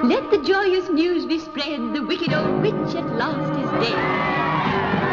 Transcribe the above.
Let the joyous news be spread, the wicked old witch at last is dead.